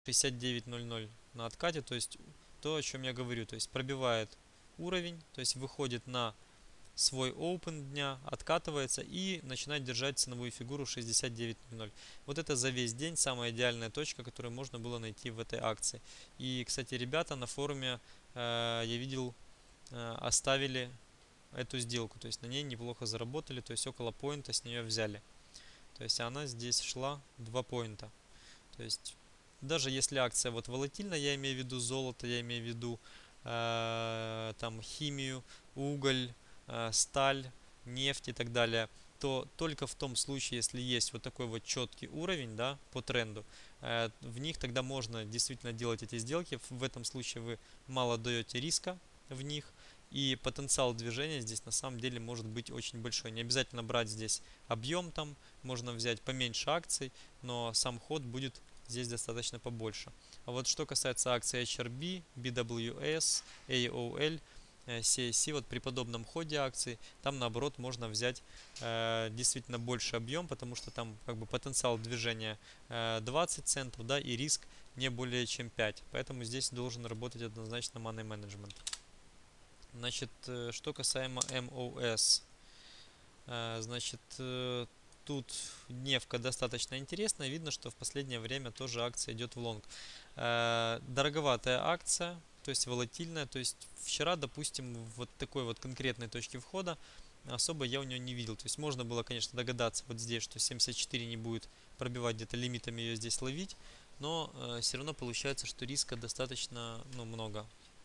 69.00 на откате, то есть то, о чем я говорю, то есть пробивает уровень, то есть выходит на свой open дня, откатывается и начинает держать ценовую фигуру 69.00. Вот это за весь день самая идеальная точка, которую можно было найти в этой акции. И, кстати, ребята на форуме, я видел, оставили эту сделку, то есть на ней неплохо заработали, то есть около поинта с нее взяли. То есть она здесь шла 2 поинта. То есть даже если акция вот волатильна, я имею в виду золото, я имею в виду там химию, уголь, сталь, нефть и так далее, то только в том случае, если есть вот такой вот четкий уровень, да, по тренду, в них тогда можно действительно делать эти сделки. В этом случае вы мало даете риска в них, и потенциал движения здесь на самом деле может быть очень большой. Не обязательно брать здесь объем там, можно взять поменьше акций, но сам ход будет здесь достаточно побольше. А вот что касается акций HRB, BWS, AOL, CAC, вот при подобном ходе акций, там наоборот можно взять действительно больше объем, потому что там как бы потенциал движения 20 центов, да, и риск не более чем 5. Поэтому здесь должен работать однозначно money management. Значит, что касаемо MOS, значит, тут дневка достаточно интересная. Видно, что в последнее время тоже акция идет в лонг. Дороговатая акция, то есть волатильная. То есть вчера, допустим, вот такой вот конкретной точки входа особо я у нее не видел. То есть можно было, конечно, догадаться вот здесь, что 74 не будет пробивать, где-то лимитами ее здесь ловить. Но все равно получается, что риска достаточно, ну, много.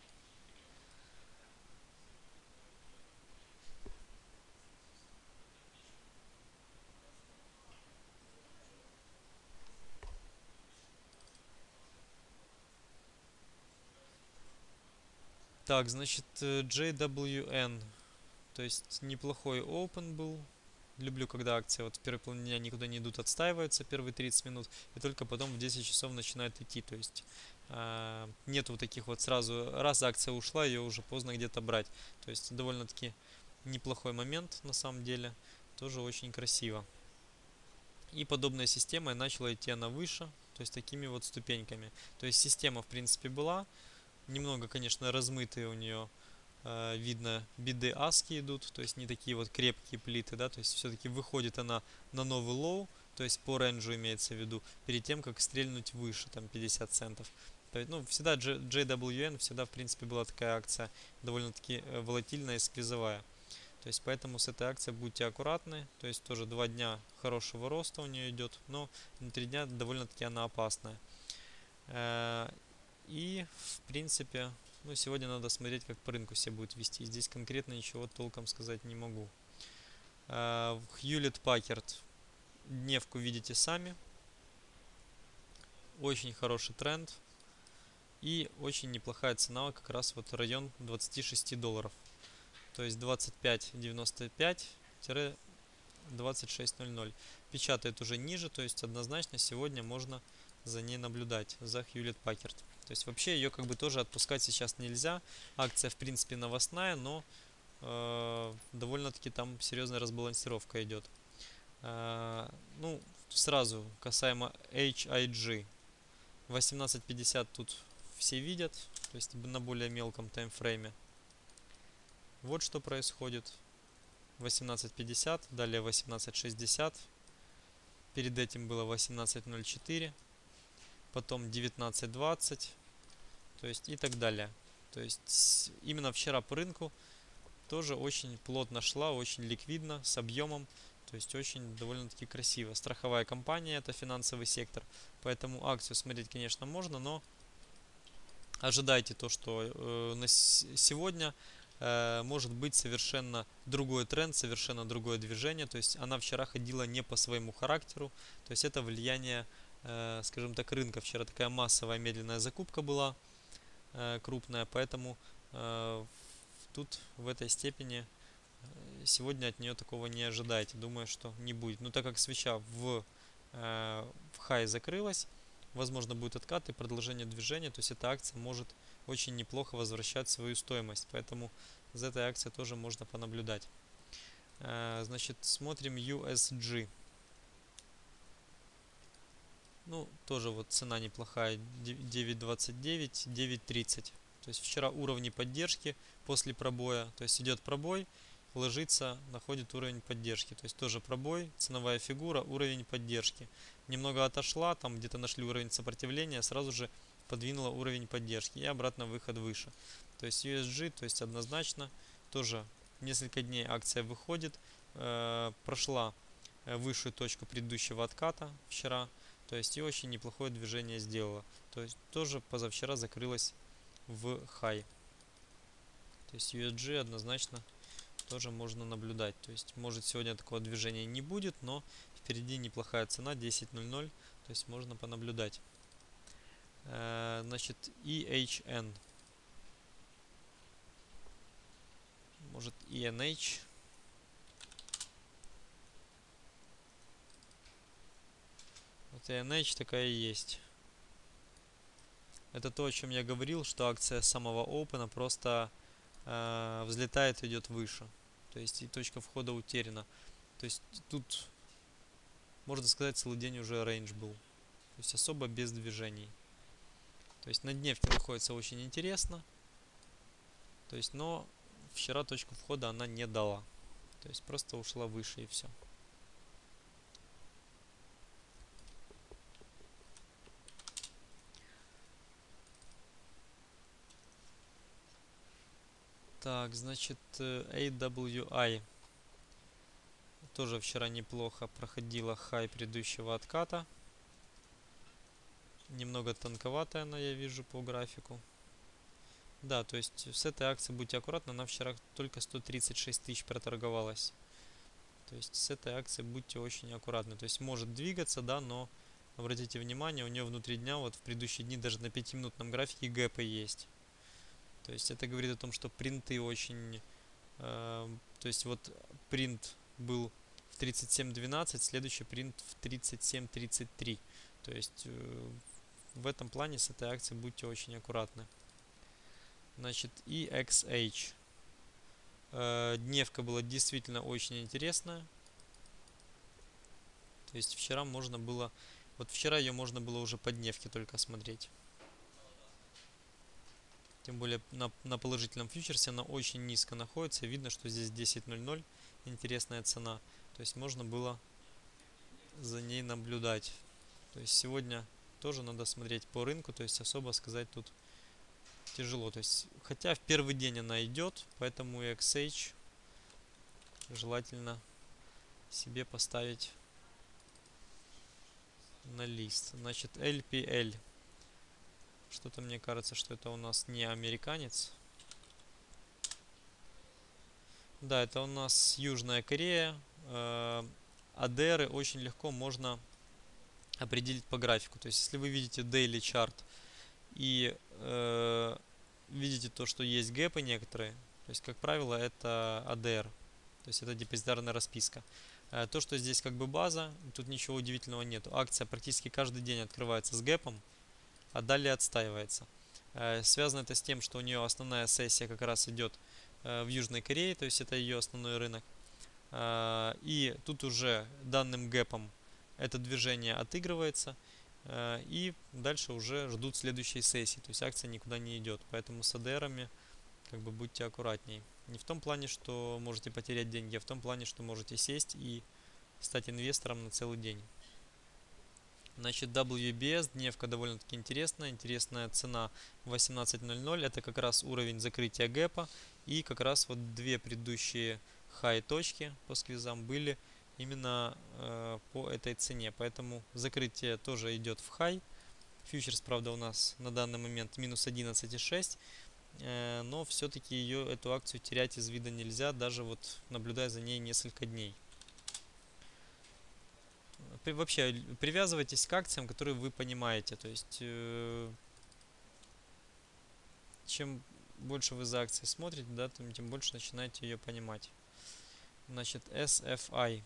Так, значит, JWN. То есть неплохой open был. Люблю, когда акции вот в первой половине дня никуда не идут, отстаиваются первые 30 минут, и только потом в 10 часов начинают идти. То есть нет вот таких вот сразу, раз акция ушла, ее уже поздно где-то брать. То есть довольно-таки неплохой момент на самом деле, тоже очень красиво. И подобная система начала идти она выше, то есть такими вот ступеньками. То есть система в принципе была, немного, конечно, размытые у нее, видно, биды аски идут, то есть не такие вот крепкие плиты, да, то есть все-таки выходит она на новый лоу, то есть по рейнджу имеется в виду, перед тем, как стрельнуть выше, там 50 центов. То есть, ну, всегда JWN, всегда, в принципе, была такая акция довольно-таки волатильная и сквизовая. То есть, поэтому с этой акцией будьте аккуратны, то есть тоже 2 дня хорошего роста у нее идет, но на 3 дня довольно-таки она опасная. И, в принципе, ну, сегодня надо смотреть, как по рынку себя будет вести. Здесь конкретно ничего толком сказать не могу. Hewlett Packard. Дневку видите сами. Очень хороший тренд. И очень неплохая цена, как раз вот район 26 долларов. То есть 25.95-26.00. Печатает уже ниже, то есть однозначно сегодня можно за ней наблюдать, за Hewlett Packard. То есть вообще ее как бы тоже отпускать сейчас нельзя. Акция в принципе новостная, но довольно-таки там серьезная разбалансировка идет. Ну, сразу касаемо HIG. 18.50 тут все видят, то есть на более мелком таймфрейме. Вот что происходит. 18.50, далее 18.60. Перед этим было 18.04. Потом 19.20. То есть и так далее. То есть именно вчера по рынку тоже очень плотно шла, очень ликвидно, с объемом. То есть очень довольно-таки красиво. Страховая компания, это финансовый сектор. Поэтому акцию смотреть, конечно, можно, но ожидайте то, что на сегодня может быть совершенно другой тренд, совершенно другое движение. То есть она вчера ходила не по своему характеру. То есть это влияние, скажем так, рынка. Вчера такая массовая медленная закупка была, крупная. Поэтому тут в этой степени сегодня от нее такого не ожидайте. Думаю, что не будет. Но так как свеча в хай закрылась, возможно будет откат и продолжение движения, то есть эта акция может очень неплохо возвращать свою стоимость, поэтому за этой акцией тоже можно понаблюдать. Значит, смотрим USG. Ну, тоже вот цена неплохая, 9.29, 9.30. То есть вчера уровни поддержки после пробоя, то есть идет пробой, ложится, находит уровень поддержки. То есть тоже пробой, ценовая фигура, уровень поддержки. Немного отошла, там где-то нашли уровень сопротивления, сразу же подвинула уровень поддержки и обратно выход выше. То есть USG, то есть однозначно тоже несколько дней акция выходит, прошла высшую точку предыдущего отката вчера, то есть и очень неплохое движение сделала. То есть тоже позавчера закрылась в хай. То есть USG однозначно тоже можно наблюдать. То есть может сегодня такого движения не будет, но впереди неплохая цена 10.00, то есть можно понаблюдать. Значит, EHN. Может ENH. Вот ENH такая и есть. Это то, о чем я говорил, что акция самого Open просто взлетает, идет выше. То есть и точка входа утеряна. То есть тут, можно сказать, целый день уже рейндж был. То есть особо без движений. То есть на дневке находится очень интересно. То есть, но вчера точку входа она не дала. То есть просто ушла выше и все. Так, значит, AWI. Тоже вчера неплохо проходила хай предыдущего отката. Немного тонковатая она, я вижу, по графику. Да, то есть с этой акцией будьте аккуратны, она вчера только 136 тысяч проторговалась. То есть с этой акцией будьте очень аккуратны. То есть может двигаться, да, но обратите внимание, у нее внутри дня, вот в предыдущие дни даже на 5-минутном графике гэпы есть. То есть это говорит о том, что принты очень... то есть вот принт был в 37.12, следующий принт в 37.33. То есть в этом плане с этой акцией будьте очень аккуратны. Значит, EXH. Дневка была действительно очень интересная. То есть вчера можно было... Вот вчера ее можно было уже по дневке только смотреть. Тем более на положительном фьючерсе она очень низко находится. Видно, что здесь 10.00. Интересная цена. То есть можно было за ней наблюдать. То есть сегодня тоже надо смотреть по рынку. То есть особо сказать тут тяжело. То есть, хотя в первый день она идет, поэтому XH желательно себе поставить на лист. Значит, LPL. Что-то мне кажется, что это у нас не американец. Да, это у нас Южная Корея. ADR очень легко можно определить по графику. То есть, если вы видите daily chart и видите то, что есть гэпы некоторые, то есть, как правило, это ADR. То есть, это депозитарная расписка. То, что здесь как бы база, тут ничего удивительного нет. Акция практически каждый день открывается с гэпом, а далее отстаивается. Связано это с тем, что у нее основная сессия как раз идет в Южной Корее, то есть это ее основной рынок. И тут уже данным гэпом это движение отыгрывается, и дальше уже ждут следующей сессии, то есть акция никуда не идет. Поэтому с ADR-ами как бы будьте аккуратней. Не в том плане, что можете потерять деньги, а в том плане, что можете сесть и стать инвестором на целый день. Значит, WBS, дневка довольно-таки интересная. Интересная цена 18.00. Это как раз уровень закрытия гэпа. И как раз вот две предыдущие хай точки по сквизам были именно по этой цене. Поэтому закрытие тоже идет в хай. Фьючерс, правда, у нас на данный момент минус 11.6. Но все-таки эту акцию терять из вида нельзя, даже вот наблюдая за ней несколько дней. Вообще, привязывайтесь к акциям, которые вы понимаете. То есть, чем больше вы за акцией смотрите, да, тем больше начинаете ее понимать. Значит, SFI.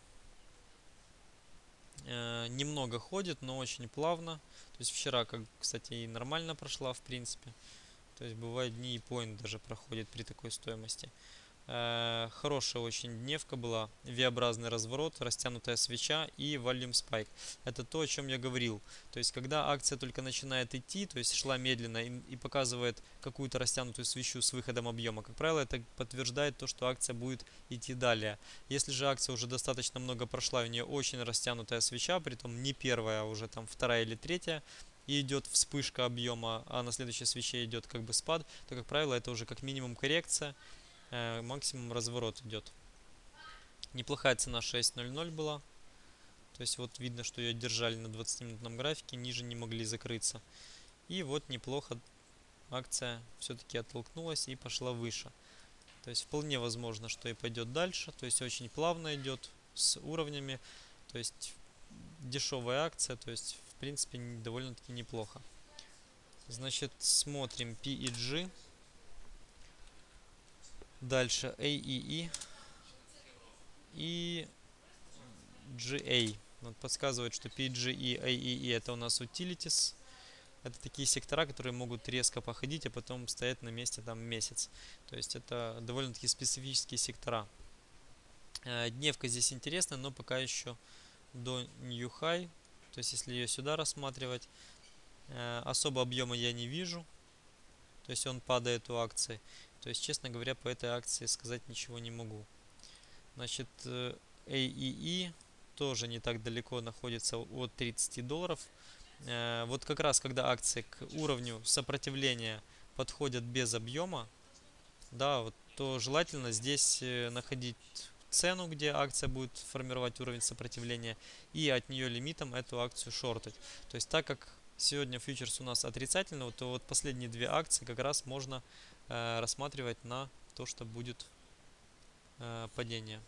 Немного ходит, но очень плавно. То есть, вчера, кстати, и нормально прошла, в принципе. То есть, бывают дни и поинт даже проходит при такой стоимости. Хорошая очень дневка была, V-образный разворот, растянутая свеча и volume spike. Это то, о чем я говорил. То есть, когда акция только начинает идти, то есть шла медленно и показывает какую-то растянутую свечу с выходом объема, как правило, это подтверждает то, что акция будет идти далее. Если же акция уже достаточно много прошла, у нее очень растянутая свеча, притом не первая, а уже там вторая или третья, и идет вспышка объема, а на следующей свече идет как бы спад, то, как правило, это уже как минимум коррекция, максимум разворот идет. Неплохая цена 6.00 была. То есть вот видно, что ее держали на 20-минутном графике, ниже не могли закрыться. И вот неплохо акция все-таки оттолкнулась и пошла выше. То есть вполне возможно, что и пойдет дальше. То есть очень плавно идет с уровнями. То есть дешевая акция. То есть в принципе довольно-таки неплохо. Значит, смотрим PEG. Дальше AEE и GA. Вот подсказывает, что PG и AEE это у нас utilities. Это такие сектора, которые могут резко походить, а потом стоять на месте там месяц. То есть это довольно-таки специфические сектора. Дневка здесь интересная, но пока еще до New High. То есть если ее сюда рассматривать, особо объема я не вижу. То есть он падает у акции. То есть, честно говоря, по этой акции сказать ничего не могу. Значит, AEE тоже не так далеко находится от $30. Вот как раз когда акции к уровню сопротивления подходят без объема, да, вот, то желательно здесь находить цену, где акция будет формировать уровень сопротивления, и от нее лимитом эту акцию шортать. То есть так как сегодня фьючерс у нас отрицательный, то вот последние две акции как раз можно рассматривать на то, что будет падение.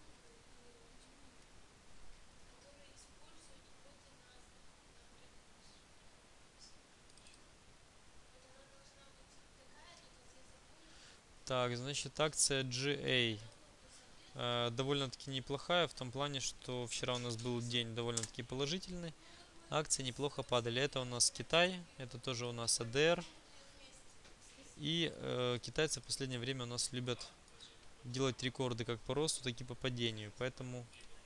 Так, значит, акция GA довольно-таки неплохая в том плане, что вчера у нас был день довольно-таки положительный. Акции неплохо падали. Это у нас Китай, это тоже у нас АДР. И китайцы в последнее время у нас любят делать рекорды как по росту, так и по падению. Поэтому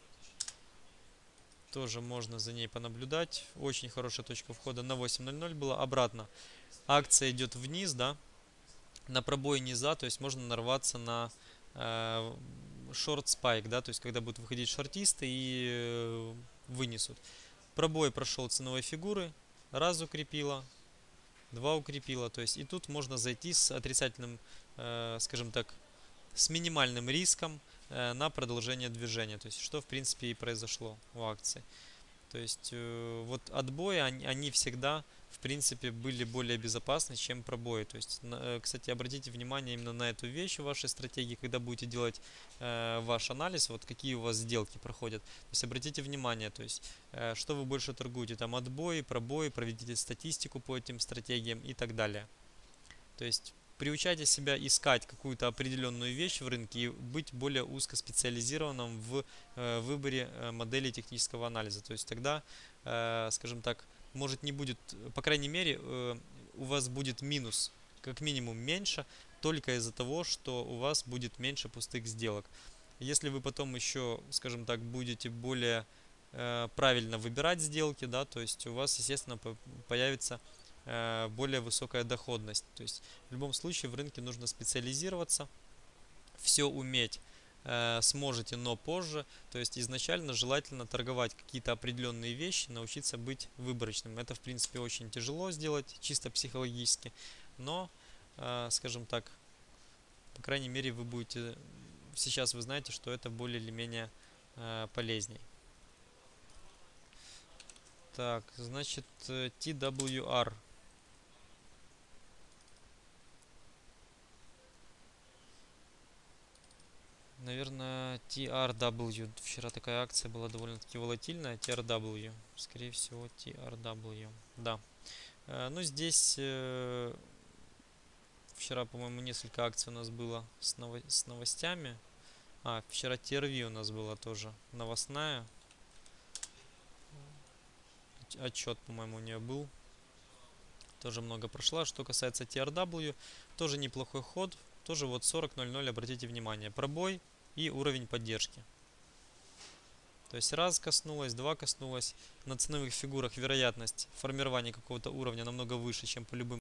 тоже можно за ней понаблюдать. Очень хорошая точка входа на 8.00 была. Обратно акция идет вниз, да, на пробой низа, то есть можно нарваться на шорт спайк, да, то есть когда будут выходить шортисты и вынесут. Пробой прошел ценовой фигуры, раз укрепила, два укрепила, то есть и тут можно зайти с отрицательным, скажем так, с минимальным риском на продолжение движения, то есть что в принципе и произошло у акции. То есть вот отбои, они всегда в принципе были более безопасны, чем пробои. То есть, кстати, обратите внимание именно на эту вещь в вашей стратегии, когда будете делать ваш анализ, вот какие у вас сделки проходят. То есть обратите внимание, то есть что вы больше торгуете, там отбои, пробои, проведите статистику по этим стратегиям и так далее. То есть приучайте себя искать какую-то определенную вещь в рынке и быть более узкоспециализированным в выборе моделей технического анализа. То есть тогда, скажем так, может не будет, по крайней мере, у вас будет минус, как минимум меньше, только из-за того, что у вас будет меньше пустых сделок. Если вы потом еще, скажем так, будете более правильно выбирать сделки, да, то есть у вас, естественно, появится более высокая доходность. То есть в любом случае в рынке нужно специализироваться, все уметь сможете, но позже. То есть изначально желательно торговать какие-то определенные вещи, научиться быть выборочным. Это в принципе очень тяжело сделать, чисто психологически, но, скажем так, по крайней мере вы будете, сейчас вы знаете, что это более или менее полезней. Так, значит, TWR. Наверное, TRW. Вчера такая акция была довольно-таки волатильная. TRW. Скорее всего, TRW. Да. Ну, здесь вчера, по-моему, несколько акций у нас было с новостями. Вчера TRV у нас была тоже новостная. Отчет, по-моему, у нее был. Тоже много прошла. Что касается TRW, тоже неплохой ход. тоже вот 40.00, обратите внимание, пробой и уровень поддержки. То есть раз коснулась, два коснулась. На ценовых фигурах вероятность формирования какого-то уровня намного выше, чем по любым